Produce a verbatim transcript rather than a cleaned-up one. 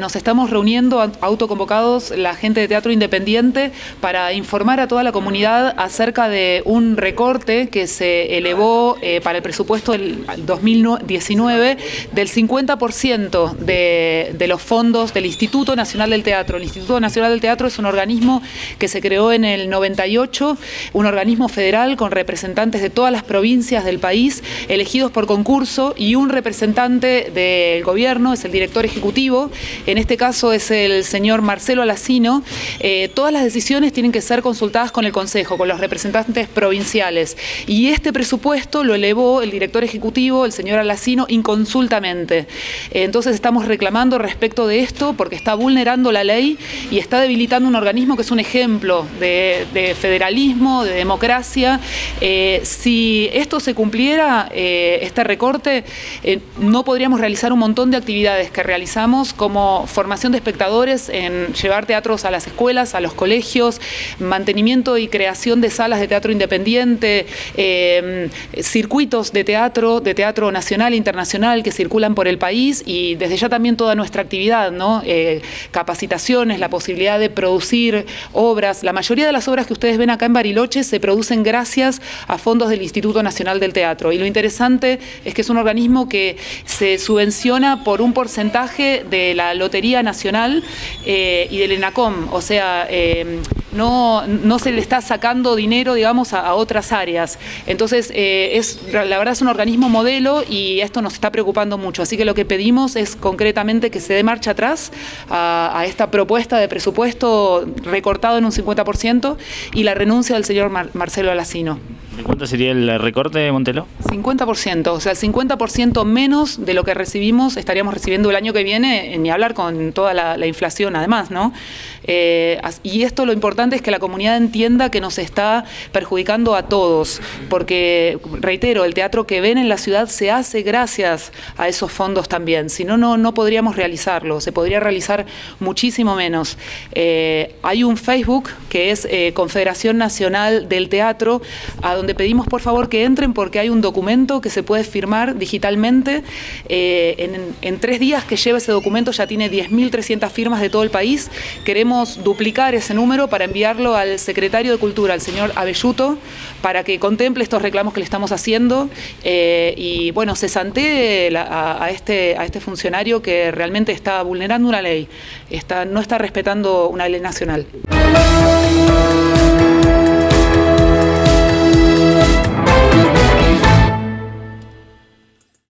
Nos estamos reuniendo autoconvocados la gente de Teatro Independiente para informar a toda la comunidad acerca de un recorte que se elevó eh, para el presupuesto del dos mil diecinueve del cincuenta por ciento de, de los fondos del Instituto Nacional del Teatro. El Instituto Nacional del Teatro es un organismo que se creó en el noventa y ocho, un organismo federal con representantes de todas las provincias del país, elegidos por concurso, y un representante del gobierno, es el director ejecutivo. En este caso es el señor Marcelo Alacino. Eh, todas las decisiones tienen que ser consultadas con el Consejo, con los representantes provinciales. Y este presupuesto lo elevó el director ejecutivo, el señor Alacino, inconsultamente. Eh, entonces estamos reclamando respecto de esto porque está vulnerando la ley y está debilitando un organismo que es un ejemplo de, de federalismo, de democracia. Eh, si esto se cumpliera, eh, este recorte, eh, no podríamos realizar un montón de actividades que realizamos, como formación de espectadores, en llevar teatros a las escuelas, a los colegios, mantenimiento y creación de salas de teatro independiente, eh, circuitos de teatro, de teatro nacional e internacional que circulan por el país, y desde ya también toda nuestra actividad, ¿no? Eh, capacitaciones, la posibilidad de producir obras. La mayoría de las obras que ustedes ven acá en Bariloche se producen gracias a fondos del Instituto Nacional del Teatro. Y lo interesante es que es un organismo que se subvenciona por un porcentaje de la Lotería Nacional eh, y del ENACOM, o sea, eh, no, no se le está sacando dinero, digamos, a, a otras áreas. Entonces, eh, es, la verdad es un organismo modelo y esto nos está preocupando mucho. Así que lo que pedimos es concretamente que se dé marcha atrás a, a esta propuesta de presupuesto recortado en un cincuenta por ciento y la renuncia del señor Mar Marcelo Alacino. ¿De cuánto sería el recorte, Montelo? cincuenta por ciento, o sea, el cincuenta por ciento menos de lo que recibimos estaríamos recibiendo el año que viene, ni hablar con toda la, la inflación además, ¿no? Eh, y esto, lo importante es que la comunidad entienda que nos está perjudicando a todos, porque, reitero, el teatro que ven en la ciudad se hace gracias a esos fondos también, si no, no, no podríamos realizarlo, se podría realizar muchísimo menos. Eh, hay un Facebook que es eh, Confederación Nacional del Teatro, a donde pedimos por favor que entren porque hay un documento que se puede firmar digitalmente. Eh, en, en tres días que lleva ese documento ya tiene diez mil trescientas firmas de todo el país. Queremos duplicar ese número para enviarlo al secretario de Cultura, al señor Abelluto, para que contemple estos reclamos que le estamos haciendo eh, y bueno, se santee la, a, a, este, a este funcionario que realmente está vulnerando una ley, está, no está respetando una ley nacional.